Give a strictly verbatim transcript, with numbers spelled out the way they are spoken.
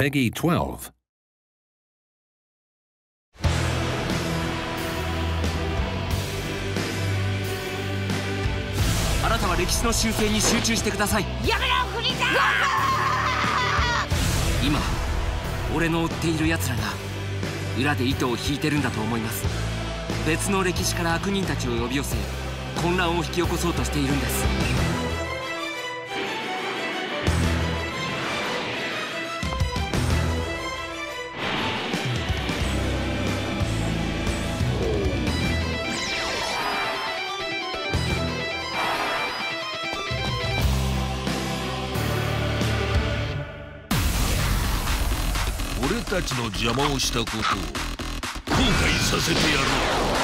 Peggy twelve. あなたは歴史の修正に集中してください。 やめろフリーザー。 今俺の追っている奴らが裏で糸を引いてるんだと思います。別の歴史から悪人たちを呼び寄せ混乱を引き起こそうとしているんです。 俺たちの邪魔をしたことを後悔させてやろう。